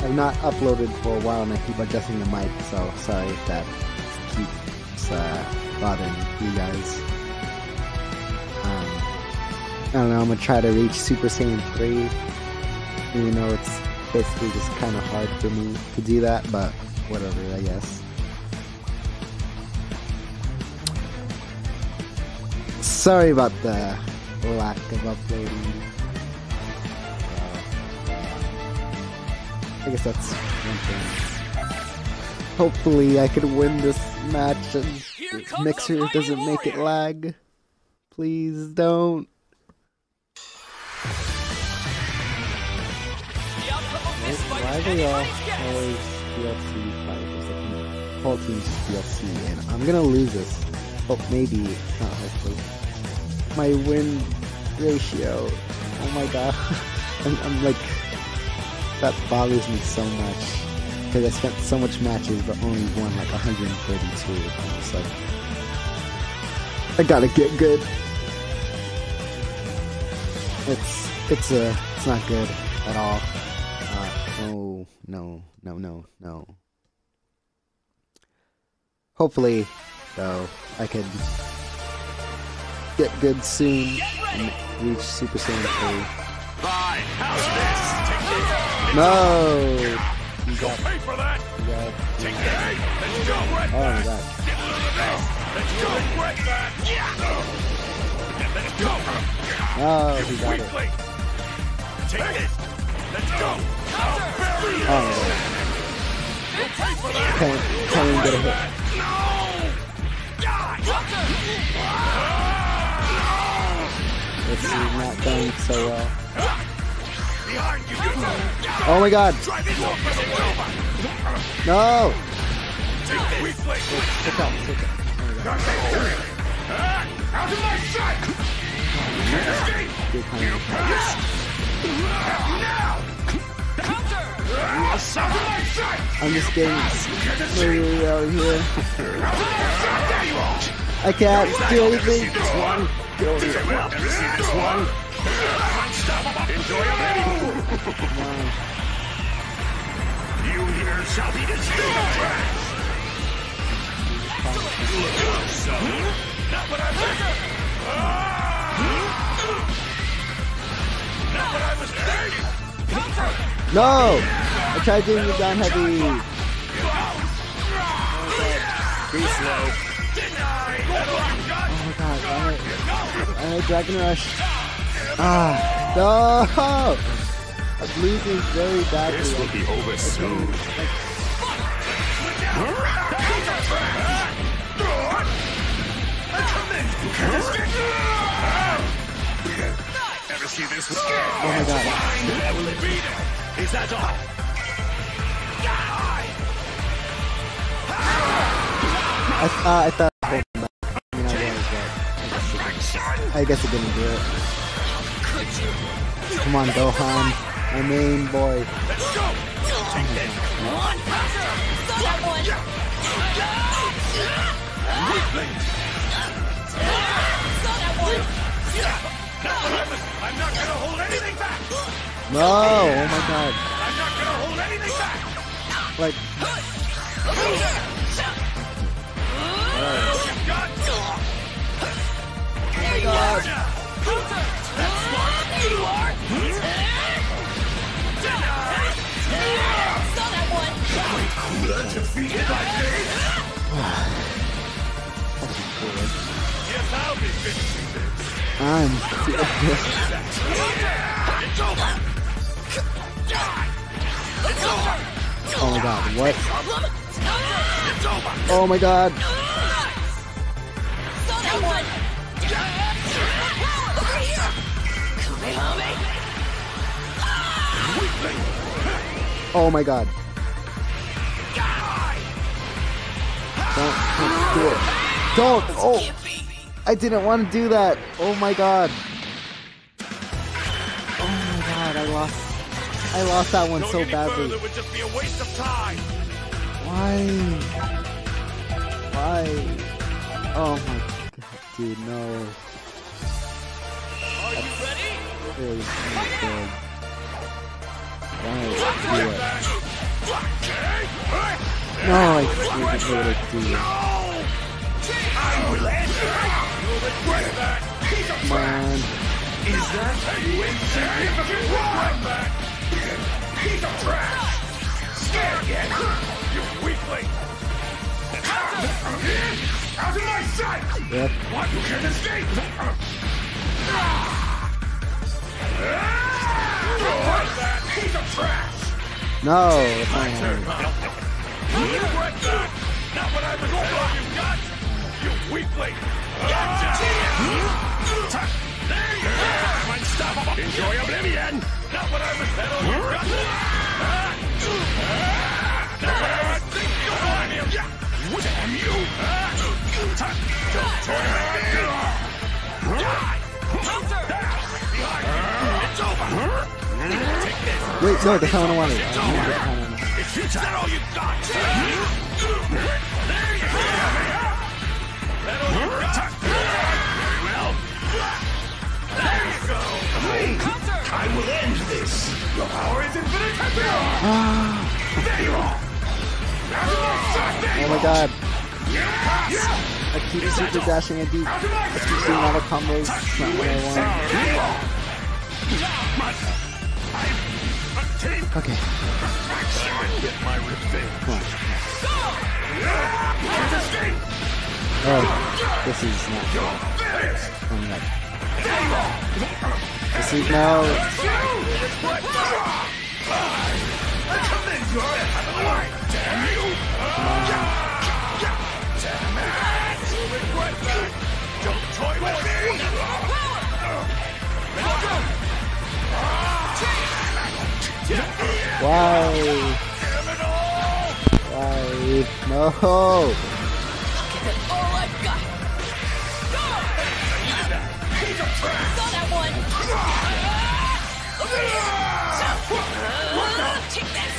I've not uploaded for a while and I keep adjusting the mic, so sorry if that keeps bothering you guys. I don't know, I'm gonna try to reach Super Saiyan 3, even though it's basically just kind of hard for me to do that, but whatever, I guess. Sorry about the lack of uploading. I guess that's one thing. Hopefully I can win this match and Mixer doesn't make it lag. Please don't. Why are they all always DLC fighters? Like, the whole team's just DLC, and I'm gonna lose this. Oh, maybe, not hopefully. My win ratio. Oh my god. I'm like, that bothers me so much. Because I spent so much matches but only won like 132. It's like, I gotta get good. It's not good at all. No. Hopefully, though, I can get good soon and reach Super Saiyan 3. Fine, how's this? Take this. No! You got pay for that. Take that. Let's go. Right oh my back. god. Get a little of this. Let's go. Right back. Let's go. Oh, he got it. Take this. Let's go. I'll bury you. Oh my god. Pay for that. Can't even get a hit. No. This is not going so well. Behind you. Oh my god. No. Take this. Take out. Out of my sight. Good timing. I'm just getting smooth out here. I can't do anything. You here shall be destroyed. Look out, son. Not what I was. Not what I was thinking. No! I tried doing it down heavy. Be slow. Oh my god, alright, Dragon Rush. Ah, no! I'm losing very badly. This will be over soon. Ever see this? Oh my god. Is that all? I thought I was holding back. I mean, I was, but I guess it didn't do it. Come on, Gohan. My main boy. Let's go! Take this! I'm not gonna hold anything back! No! Oh my god. I'm not gonna hold anything back! Like... Oh my god! That's smart! You are! Defeated by me! Yes, I'll be finishing this! I'm... It's over! It's over! Oh my god, what? It's over! Oh my god! Oh my god. Don't do it. Don't! Oh! I didn't want to do that! Oh my god. Oh my god, I lost that one so badly. It would just be a waste of time. Why? Oh my god, dude, no. Are you ready? Really not good. Why? Do it. No, I didn't know what to do. Man. Is that how you insane? Right back! Piece of trash! Scared again! You weakling! Out of my sight! Yep. What? You can't escape! Right back! Piece of trash! No, it's not happening. Right back! Not what I was telling you, got! You weakling! There you go! I'm unstoppable! Enjoy oblivion! Not what I was telling you, got! Not what I was thinking of on him! Damn you! Don't turn around! It's over! Take this! Wait, no, that's not what I wanted. Is that all you got? There you go! That all you got? Very well. There you go! I will end this! Your power is infinite! There you are! Oh my god. I keep super dashing, I keep doing auto combos, it's not what I want. Okay. Get my revenge. Come on. Oh, this is not good. Oh my god. This is now. Don't toy with me! Why? Why? No! Give it all I've got! Go! Saw that one! Take this!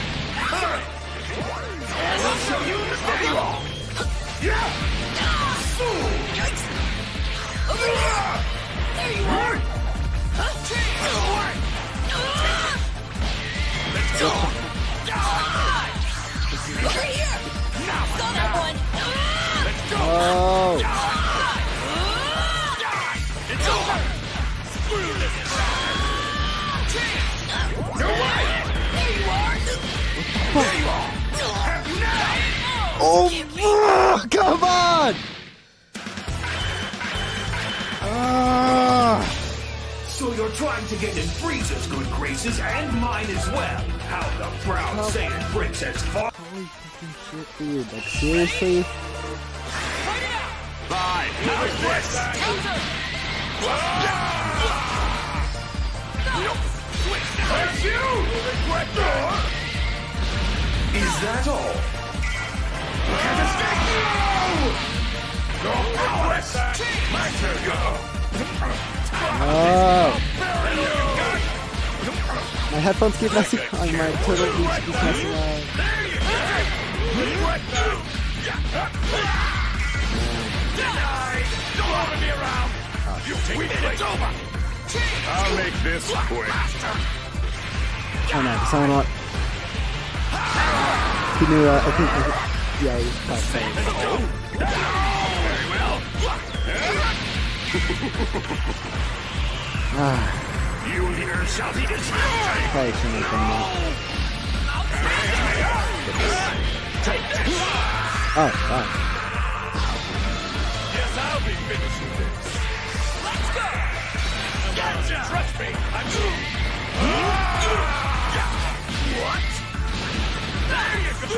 I'll show you the video! Yikes! Over here! There you are! Let's go! Over here! Saw that one! Let's go! Oh! It's over! Screw this! You're right! There you are! There you are! Oh! Come on! So you're trying to get in Frieza's good graces and mine as well. How the proud Saiyan princess fought. Holy fucking shit, dude. Like, seriously? Bye. Now it's this. That's you! Is that all? You can't escape! No! Go powerless! My turn, go! Oh! My headphones keep messing up. My turtle keeps messing up. Don't order me around! You take it, it's over! I'll make this quick. Oh no, someone want. He knew, I think, yeah, he was quite saying. Very well. You here shall be destroyed! Probably shouldn't have done Take this! that. Oh, wow. Yes, I'll be finishing this. Let's go! Gotcha! Trust me, I'm true. What? There you go!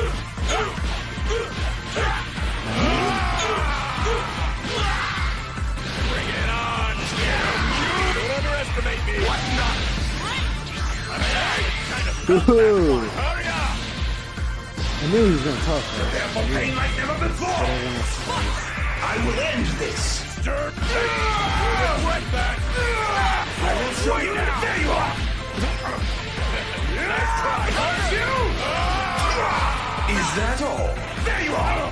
Bring it on! Don't underestimate me! What not? Woohoo! Hurry up! I knew he was gonna talk, right? More pain like never before! I will end this! Stir! Right back! I will show you now! There you are! Nice try! That's you! Is that all? There you are!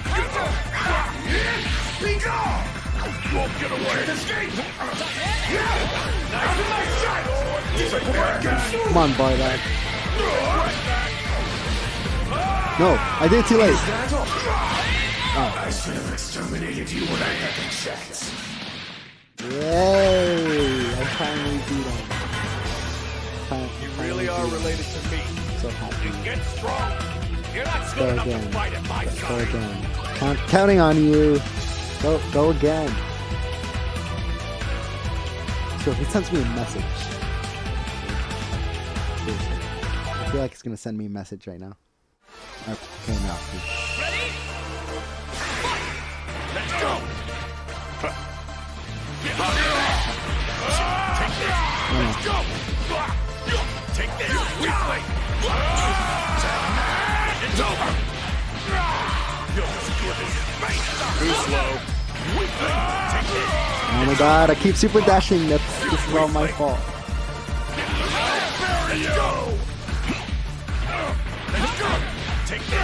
Be gone! You won't get away! Escape! Out of my sight! Disappear again! Come on, boy, lad. No, I did it too late. I should have exterminated you when I had the chance. Yay! I finally beat him. You really are related to me. So happy. Get strong. You're not Go good enough to again. fight at my Go side. again. Counting on you. Go again. So he sends me a message. Seriously. I feel like he's gonna send me a message right now. Okay, now. Ready? Let's go! Take this! Let's go! Take this! Weakly! It's over! You'll destroy this space! Too slow! Weakly! Take this! Oh my god, I keep super dashing. This is all my fault. Let's go! Let's go! Take this!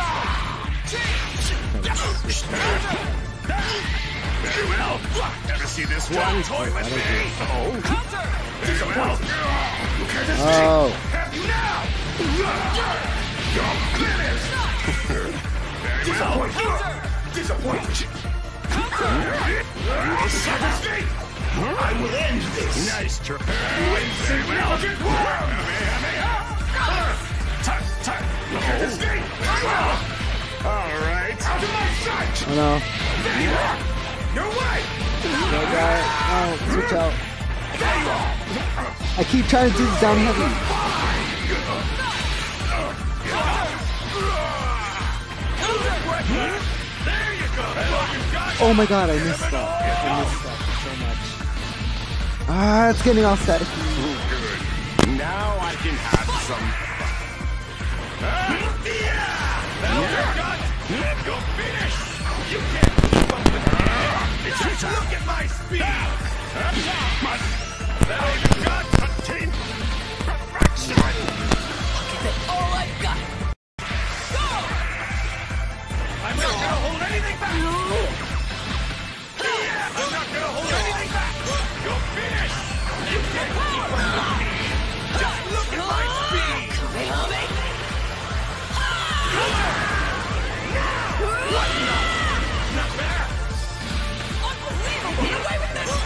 Very well! Ever see this one? Toilet me! Oh! Very well! Look at this thing! Oh. Have you now! You're finished! Very well! Disappointed! You will satisfy! I will end this! Nice try! Very well! Look at this thing! Alright! Out of my sight! Oh no. There you are! Your way! No, guy. Oh, switch out. There you are! I keep trying to do this down heavy. There you go! Oh my god, I missed that. I missed that so much. Ah, it's getting all static. Good. Now I can have some fun. You're finished! You can't keep up with me! It's just look at my speed! That all you got? Contain perfection! Give it all I've got. Go! I'm not gonna hold anything back! I'm not gonna hold anything back! You're finished! You can't keep up with me! Just look at my speed! Not fair! Unbelievable! Get away with this!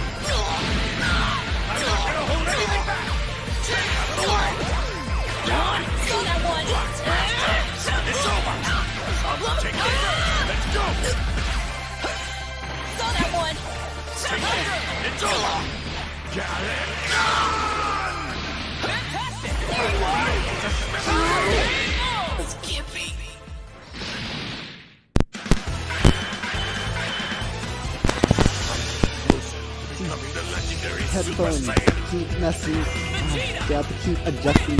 I'm not gonna hold anything back! Saw that one! It's over! Take this! Let's go! Saw that one! Take this! It's over! Got it! Done! Fantastic! Oh, Skippy! Becoming the legendary Headphones Super Saiyan. keep messing. You have to keep adjusting.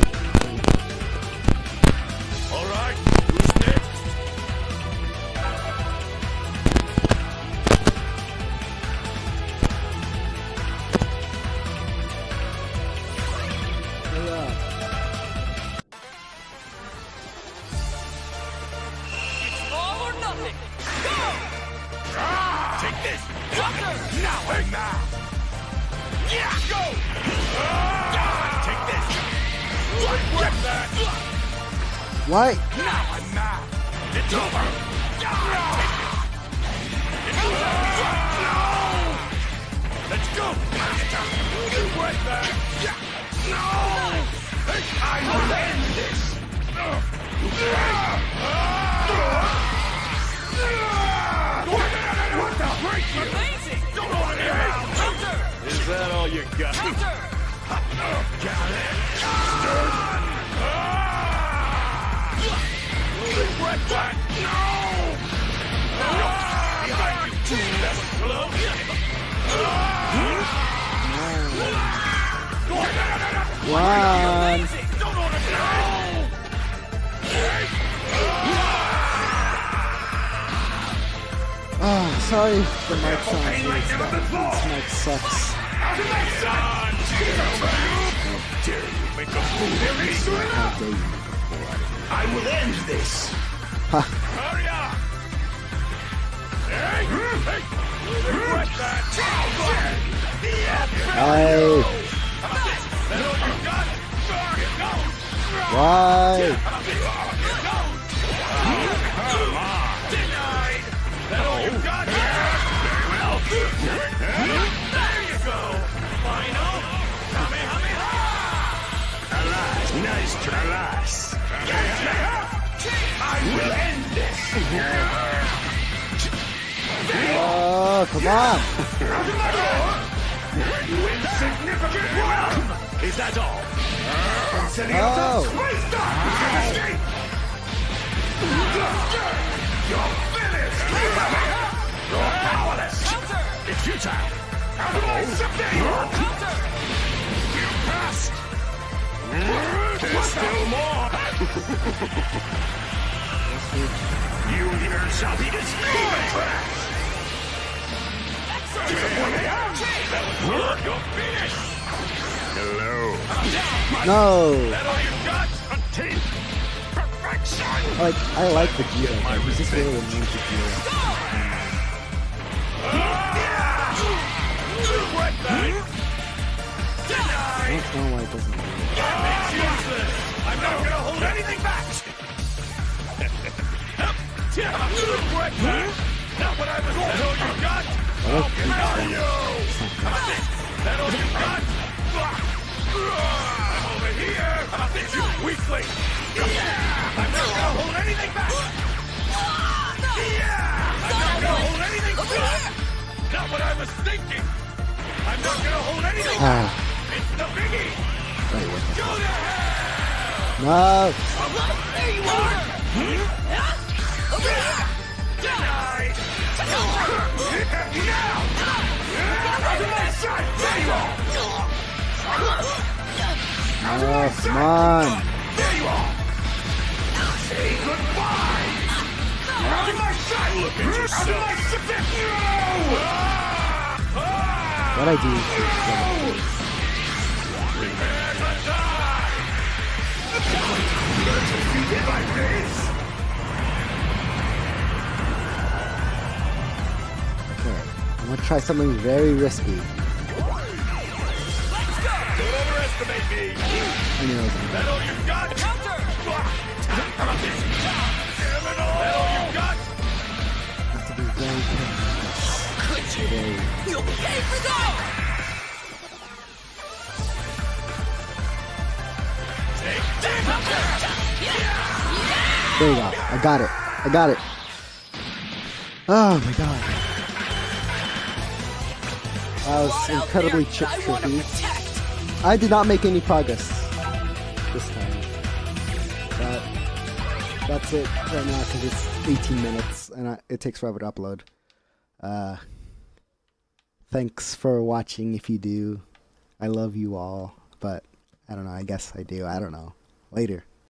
Alright, who's next? It's all or nothing! Go! Take this! Now and now! Yeah! Go! Take this! Like that! Why? Now and now! It's over! Take it! It's over! No! Let's go! Like that! No! I will end this! What the break you? Amazing! Don't want it out! Counter! Is that all you got? Counter! Got it! Done! Regret that! No! Behind you, too! That was close! One. Don't order now! Oh, sorry for mic sound. Pain like never before! This mic sucks. Out of my sight! How dare you make a fool of me? How dare you? I will end this! Ha. Hurry up! Hey! Hey! Regret that! Hey. Why? will end this. Oh, come on! You insignificant one! Is that all? Oh! Escape! You're finished! You're powerless! It's futile! Out of my subject! You passed! There's still more! You here shall be destroyed! Disappointing! That was work! You're finished! Hello! No! That all you got? Attain perfection! I like the Vegeta, but he's just really annoying to deal with. Right back! I don't know why it doesn't do it. It's useless! I'm not gonna hold anything back! Right back! Not what I was told. That all you got? I'll kill you! That all you got? I'm over here! I'll get you, weakling! I'm not gonna hold anything back! I'm not gonna hold anything back! Not what I was thinking! I'm not gonna hold anything back! It's the biggie! Wait, what the Go to hell! No! There you are! Over here! Denied! Now! Out of my sight! There you are! Oh, come on! There you are! Say goodbye! Out of my sight! Look at yourself! Out of my sight! No! What I do? Prepare to die! You're defeated like this! Okay, I'm gonna try something very risky. Don't overestimate me! I knew I was gonna That all you got? Counter! That all you got? have to be very careful. Could you? Very. You'll pay for that! There you go. I got it. I got it. Oh my god. That was incredibly tricky. I did not make any progress this time. But that's it right now because it's 18 minutes and it takes forever to upload. Thanks for watching if you do. I love you all, but I don't know. I guess I do. I don't know. Later.